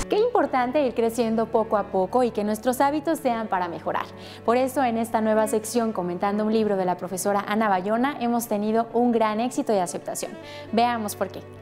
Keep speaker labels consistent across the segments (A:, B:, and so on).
A: Qué importante ir creciendo poco a poco y que nuestros hábitos sean para mejorar. Por eso, en esta nueva sección, comentando un libro de la profesora Ana Bayona, hemos tenido un gran éxito y aceptación. Veamos por qué.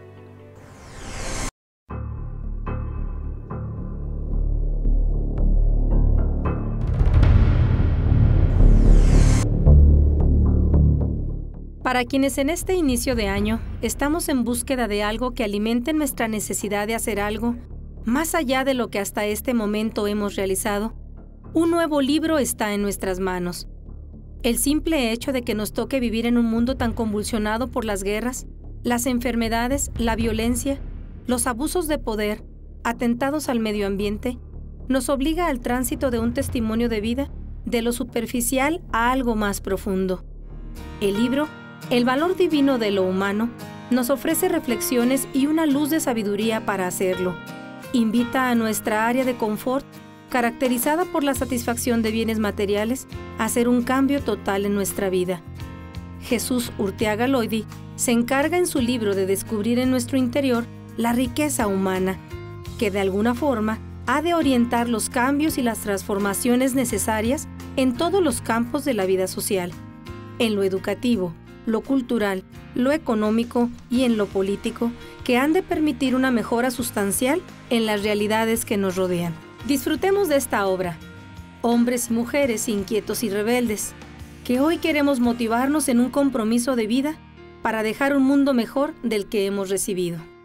B: Para quienes en este inicio de año estamos en búsqueda de algo que alimente nuestra necesidad de hacer algo, más allá de lo que hasta este momento hemos realizado, un nuevo libro está en nuestras manos. El simple hecho de que nos toque vivir en un mundo tan convulsionado por las guerras, las enfermedades, la violencia, los abusos de poder, atentados al medio ambiente, nos obliga al tránsito de un testimonio de vida de lo superficial a algo más profundo. El libro El valor divino de lo humano nos ofrece reflexiones y una luz de sabiduría para hacerlo. Invita a nuestra área de confort, caracterizada por la satisfacción de bienes materiales, a hacer un cambio total en nuestra vida. Jesús Urteaga Loidi se encarga en su libro de descubrir en nuestro interior la riqueza humana, que de alguna forma ha de orientar los cambios y las transformaciones necesarias en todos los campos de la vida social, en lo educativo, lo cultural, lo económico y en lo político, que han de permitir una mejora sustancial en las realidades que nos rodean. Disfrutemos de esta obra, hombres y mujeres inquietos y rebeldes, que hoy queremos motivarnos en un compromiso de vida para dejar un mundo mejor del que hemos recibido.